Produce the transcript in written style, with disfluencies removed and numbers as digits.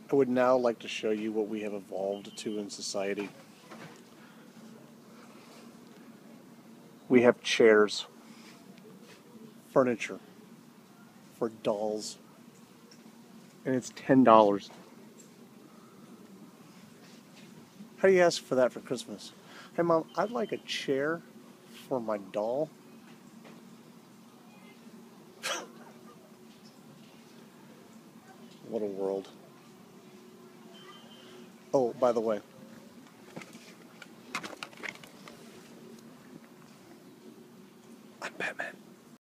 I would now like to show you what we have evolved to in society. We have chairs, furniture for dolls, and it's $10. How do you ask for that for Christmas? Hey Mom, I'd like a chair for my doll. What a world. Oh, by the way,